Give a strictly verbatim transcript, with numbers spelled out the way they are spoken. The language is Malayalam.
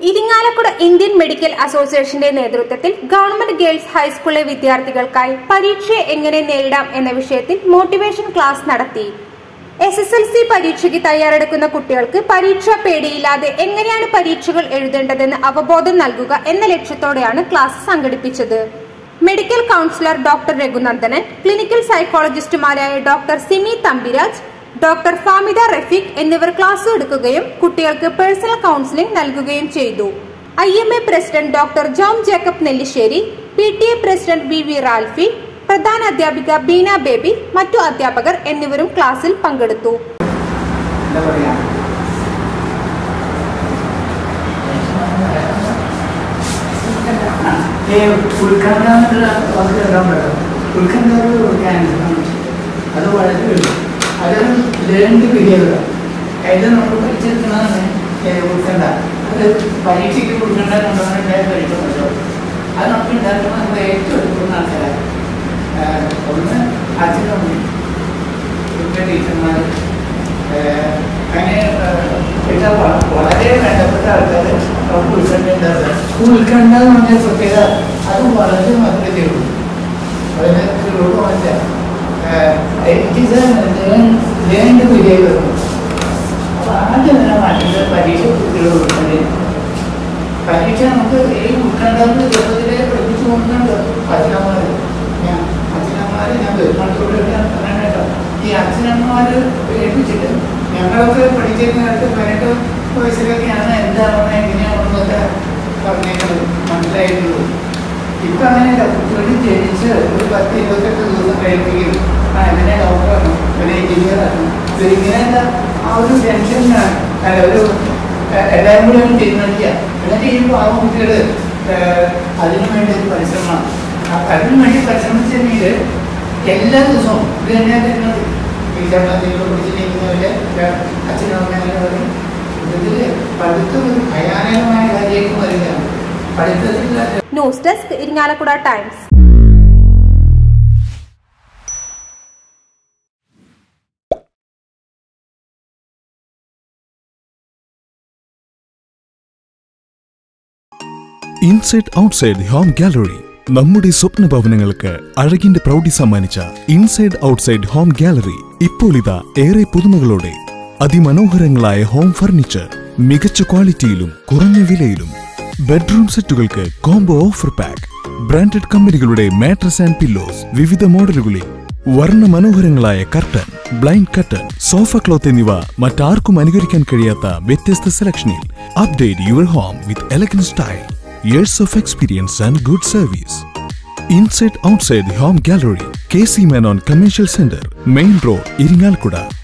ഇരിങ്ങാലക്കുട ഇന്ത്യൻ മെഡിക്കൽ അസോസിയേഷന്റെ നേതൃത്വത്തിൽ ഗവൺമെന്റ് ഗേൾസ് ഹൈസ്കൂളിലെ വിദ്യാർത്ഥികൾക്കായി പരീക്ഷയെ എങ്ങനെ നേരിടാം എന്ന വിഷയത്തിൽ മോട്ടിവേഷൻ ക്ലാസ് നടത്തി. എസ് എസ് എൽ സി പരീക്ഷയ്ക്ക് തയ്യാറെടുക്കുന്ന കുട്ടികൾക്ക് പരീക്ഷാ പേടിയില്ലാതെ എങ്ങനെയാണ് പരീക്ഷകൾ എഴുതേണ്ടതെന്ന് അവബോധം നൽകുക എന്ന ലക്ഷ്യത്തോടെയാണ് ക്ലാസ് സംഘടിപ്പിച്ചത്. Medical counsellor doctor Raghunandanan, clinical സൈക്കോളജിസ്റ്റുമാരായ ഡോക്ടർ സിമി തമ്പിരാജ്, ഡോക്ടർ ഫാമിദ റഫീഖ് എന്നിവർ ക്ലാസ് എടുക്കുകയും കുട്ടികൾക്ക് പേഴ്സണൽ കൗൺസിലിംഗ് നൽകുകയും ചെയ്തു. I M A president doctor Jom Jacob Nellissery, P T A president V V Ralfi, പ്രധാന അധ്യാപിക ബീന ബേബി, മറ്റു അധ്യാപകർ എന്നിവരും ക്ലാസ്സിൽ പങ്കെടുത്തു. അതൊരു ലേണിംഗ് ബിഹേവിയർ അതിൽ നമ്മൾ പഠിച്ചെടുക്കണമെന്ന് കൊടുക്കണ്ട. അത് പരീക്ഷയ്ക്ക് കൊടുക്കേണ്ടതുണ്ടെന്നുണ്ടെങ്കിൽ പരീക്ഷ പഠിച്ചോ. അത് നമുക്ക് ഉണ്ടാക്കുമ്പോൾ നമ്മൾ ഏറ്റവും എടുക്കുന്ന ആൾക്കാരാണ്. ഒന്ന് അച്ഛനമ്മ, ടീച്ചർമാർ, അങ്ങനെ വളരെ വേണ്ടപ്പെട്ട ആൾക്കാർ നമുക്ക് ഉൾക്കണ്ടേണ്ടത്. ഉൾക്കണ്ട എന്ന് പറഞ്ഞ പ്രത്യേകത അത് വളരെ മാത്രമേ ഉള്ളൂ. വളരെ ഒരു മനസ്സിലാക്കാം. It is a learned behavior. അപ്പോൾ ആദ്യം തന്നെ മാറ്റേണ്ടത് പരീക്ഷ കുട്ടികൾ കൊടുക്കേണ്ടത്. പരീക്ഷ നമുക്ക് ഈ ഉൾക്കണ്ടെന്ന് ചെറുപ്പത്തിലേ പഠിപ്പിച്ചു കൊടുക്കുന്നുണ്ട് അച്ഛനമ്മമാർ. ഞാൻ അച്ഛനമ്മമാർ ഞാൻ ബഹുമാനത്തോടെ പറയാൻ കേട്ടോ. ഈ അച്ഛനമ്മമാർ ഏൽപ്പിച്ചിട്ട് ഞങ്ങളൊക്കെ പഠിച്ചിരുന്ന കാലത്ത് പതിനെട്ട് വയസ്സിലൊക്കെയാണ് എന്താണെന്ന് എങ്ങനെയാണെന്നൊക്കെ പറഞ്ഞേക്കുന്നത് മനസ്സിലായിട്ടുള്ളൂ. ഇപ്പം അങ്ങനെയല്ല. കുട്ടികൾ ജനിച്ച് ഒരു പത്ത് ഇരുപത്തെട്ട് ദിവസം കഴിയുമെങ്കിലും ആ എങ്ങനെ ഡോക്ടറാണ്, ഒരു എഞ്ചിനീയറാണ്, ഇവരിങ്ങനെയല്ല ആ ഒരു ടെൻഷനാണ്. അല്ല ഒരു എല്ലാവരും കൂടി ഒന്ന് തീരുമാനിക്കുക. എന്നിട്ട് ഈ പാവം കുട്ടികൾ അതിനു വേണ്ടി ഒരു പരിശ്രമമാണ്. അതിനു വേണ്ടി പരിശ്രമിച്ചെങ്കിൽ എല്ലാ ദിവസവും ഇത് തന്നെയാണ് തരുന്നത്. ടീച്ചർമാർ പിടിച്ചിരിക്കുന്നവരെ അച്ഛനും അമ്മ പറയും. ഇതിൽ പഠിത്തം ഒരു ഭയാനകമായ കാര്യമായിട്ട് വരികയാണ്. News desk Irinjalakuda times. Inside outside home gallery നമ്മുടെ സ്വപ്ന ഭവനങ്ങൾക്ക് അഴകിന്റെ പ്രൗഢി സമ്മാനിച്ച ഇൻസൈഡ് ഔട്ട്സൈഡ് ഹോം ഗാലറി ഇപ്പോൾ ഇതാ ഏറെ പുതുമകളോടെ. അതിമനോഹരങ്ങളായ ഹോം ഫർണിച്ചർ മികച്ച ക്വാളിറ്റിയിലും കുറഞ്ഞ വിലയിലും. ബെഡ്റൂം സെറ്റുകൾക്ക് കോംബോ ഓഫർ പാക്ക്. ബ്രാൻഡഡ് കമ്പനികളുടെ മാട്രസ് ആൻഡ് പില്ലോസ് വിവിധ മോഡലുകളിൽ. വർണ്ണ മനോഹരങ്ങളായ curtain, blind curtain, sofa cloth എന്നിവ മറ്റാർക്കും അനുകരിക്കാൻ കഴിയാത്ത വ്യത്യസ്ത സെലക്ഷനിൽ. Update your home with elegant style. Years of experience and good service. Inside outside home gallery. K C Menon Commercial Center, Main Road, Iringalkuda.